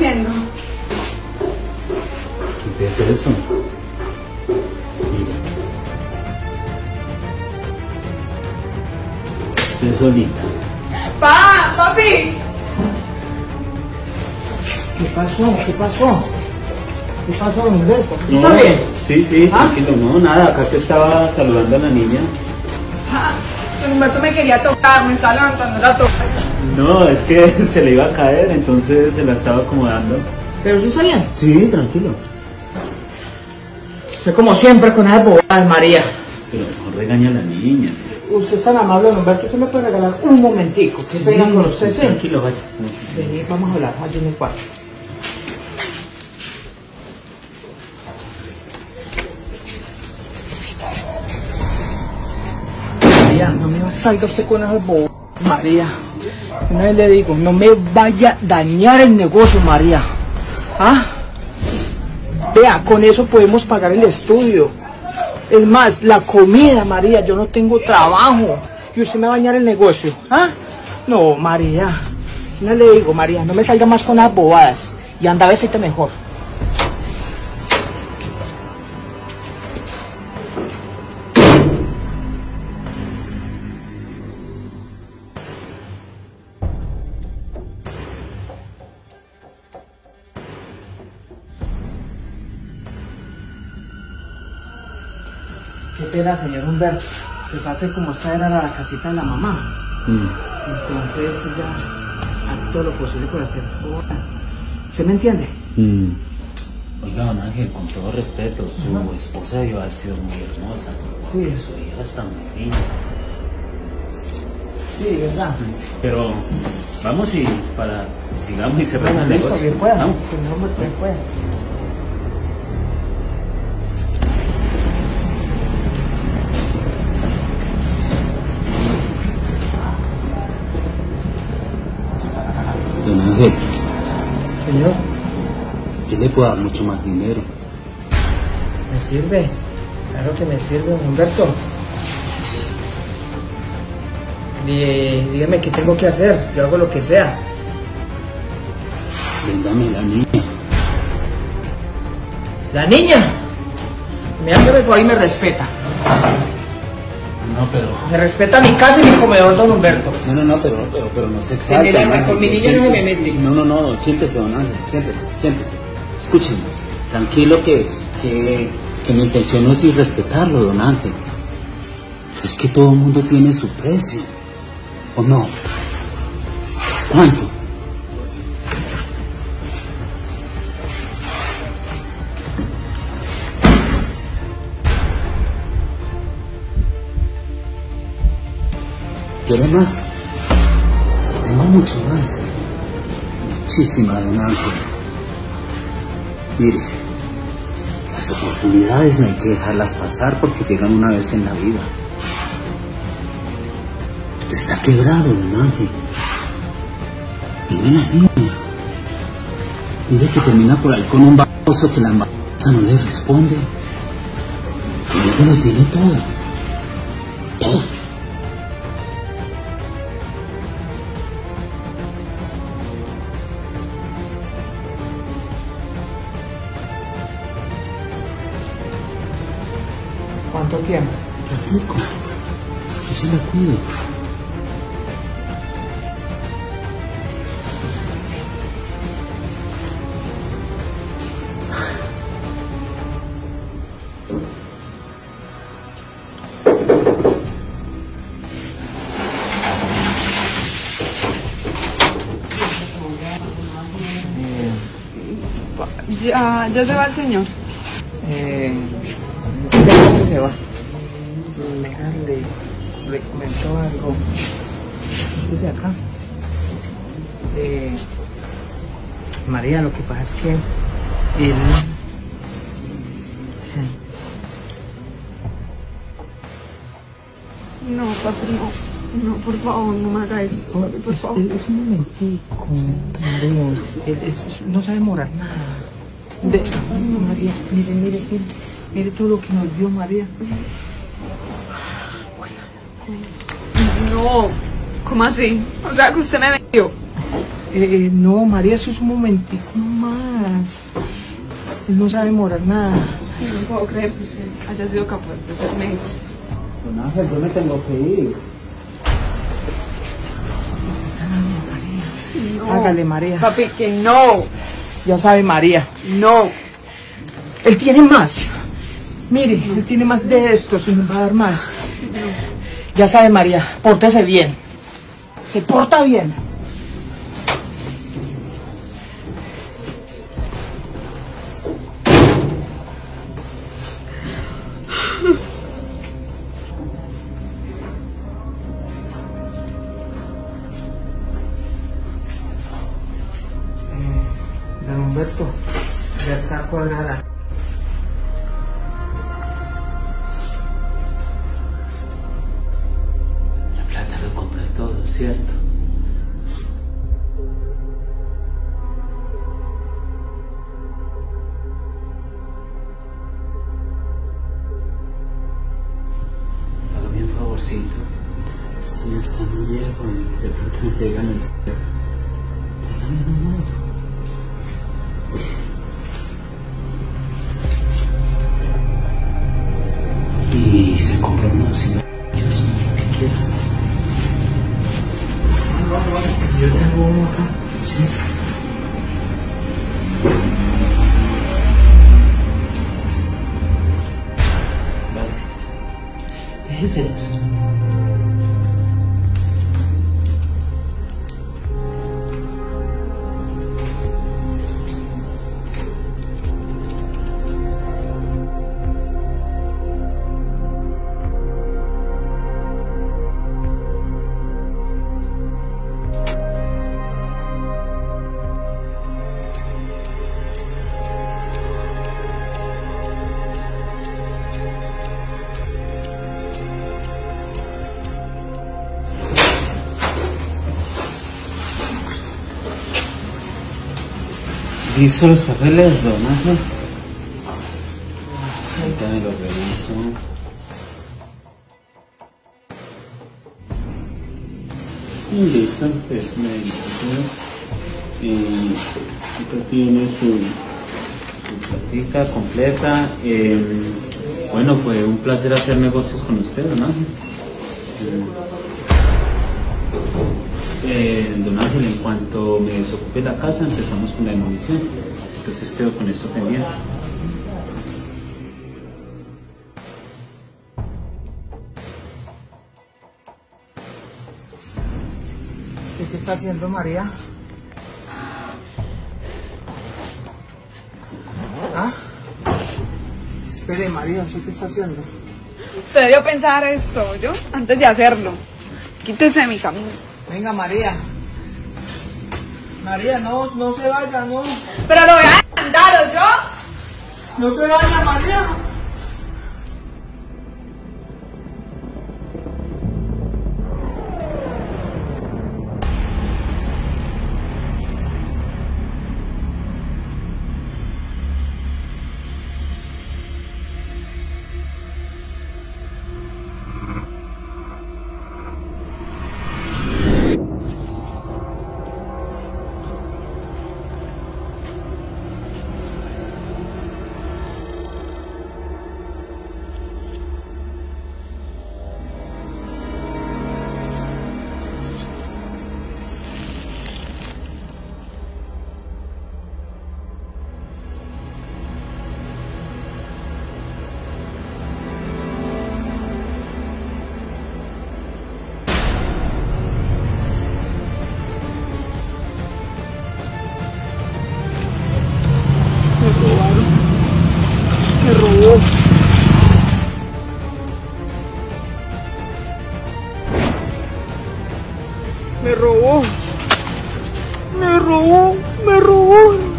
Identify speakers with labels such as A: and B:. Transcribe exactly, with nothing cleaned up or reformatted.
A: haciendo?
B: ¿Qué es eso? Mira. Esté solita.
A: ¡Pa! ¡Papi!
C: ¿Qué pasó? ¿Qué pasó? ¿Qué pasó, don Humberto?
B: No,
C: ¿Está bien?
B: Sí, sí,
C: ¿Ah?
B: tranquilo, no, nada, acá te estaba saludando a la niña.
A: Ah, don Humberto me quería tocar, me estaba levantando la toca.
B: No, es que se le iba a caer, entonces se la estaba acomodando.
C: ¿Pero sí está bien?
B: Sí, tranquilo.
C: Usted como siempre con esas bobadas, María.
B: Pero no regaña a la niña.
C: Usted es tan amable, don Humberto, usted me puede regalar un momentico. ¿Qué pena con usted, sí?
B: Tranquilo, vaya.
C: Vení, vamos a hablar allí en el cuarto. María, no me salga usted con esas bobadas, María. Una vez le digo, no me vaya a dañar el negocio, María. ¿Ah? Vea, con eso podemos pagar el estudio. Es más, la comida, María, yo no tengo trabajo. Y usted me va a dañar el negocio. ¿Ah? No, María. No le digo, María, no me salga más con las bobadas. Y anda, vestite mejor. Qué pena, señor Humberto. Pues hace como esta era la casita de la mamá.
B: Mm.
C: Entonces ella hace todo lo posible por hacer bodas. ¿Usted me entiende?
B: Mm. Oiga, don Ángel, con todo respeto, su Ajá. esposa debió haber sido muy hermosa.
C: Sí.
B: Su hija está muy linda.
C: Sí, verdad.
B: Pero vamos y para sigamos y cerramos el
C: Listo,
B: negocio.
C: bien pueda.
B: Vamos.
C: Señor Humberto, bien pueda.
B: Don Ángel,
C: Señor,
B: yo le puedo dar mucho más dinero.
C: ¿me sirve? Claro que me sirve, don Humberto. Dí- Dígame qué tengo que hacer, yo hago lo que sea.
B: Véndame la niña.
C: ¿La niña? Me hace mejor y me respeta.
B: No, pero...
C: Me respeta mi casa y mi comedor, don Humberto.
B: No, no, no, pero, pero, pero no se
C: Sí,
B: exalta.
C: mira,
B: don Ángel,
C: con mi niña no se me mete.
B: No, no, no, siéntese, don Ángel, siéntese, siéntese. Escúcheme, tranquilo que, que, que mi intención no es irrespetarlo, don Ángel. Es que todo el mundo tiene su precio, ¿o no? ¿Cuánto? ¿Quiere más? Tengo mucho más. Muchísima, don Ángel. Mire, las oportunidades no hay que dejarlas pasar porque llegan una vez en la vida. Usted está quebrado, don Ángel. Dime la niña. Mire que termina por ahí con un baboso que la embaraza no le responde. Y luego lo tiene todo. Todo.
C: ¿Cuánto tiempo?
B: Platico. Yo se la cuido.
A: Ya, ya se va el señor.
C: Eh, se, se va. Venga, le, le comento algo. Dice acá. Eh, María, lo que pasa es que él...
A: No, papi, no. No, por favor, no me haga eso. Papi, por favor.
C: Es, es un momentico, María. Él, es- no sabe demorar nada. De, María, mire, mire, mire. Mire todo lo que nos dio María.
A: No, ¿cómo así? O sea, que usted me vendió.
C: Eh, no, María, eso es un momentico más. Él no sabe demorar nada.
A: No puedo creer que usted haya sido capaz de hacerme esto.
B: Don Ángel, yo me tengo que ir.
A: No.
C: Hágale, María.
A: Papi, que no.
C: Ya sabe, María.
A: No.
C: Él tiene más. Mire, él tiene más de estos y nos va a dar más. Ya sabe, María, pórtese bien. Se porta bien. Eh, don Humberto, ya está cuadrada.
B: La plata lo compra todo, ¿cierto? Hágame un favorcito. Es que ya está muy viejo y de pronto me pegan el cielo. Tráigame un nuevo. Y se compra unos cigarrillos, lo que quiera.
C: Yo tengo uno acá.
B: Sí. Gracias. Déjese. ¿Listo los papeles, don Ángel? Ahorita me los reviso. Y listo, pues me dijo. Y acá tiene su, su platica completa. Eh, bueno, fue un placer hacer negocios con usted, don Ángel. Eh, don Ángel, en cuanto me desocupe la casa, empezamos con la demolición. Entonces quedo con eso pendiente.
C: ¿Qué está haciendo, María? ¿Ah? Espere, María, ¿usted qué está haciendo?
A: ¿Se debió pensar esto yo antes de hacerlo? Quítese de mi camino.
C: Venga, María. María, no, no se vaya, no.
A: Pero lo voy a mandar, ¿o yo?
C: No se vaya, María. Me robó. Me robó. Me robó. Me robó.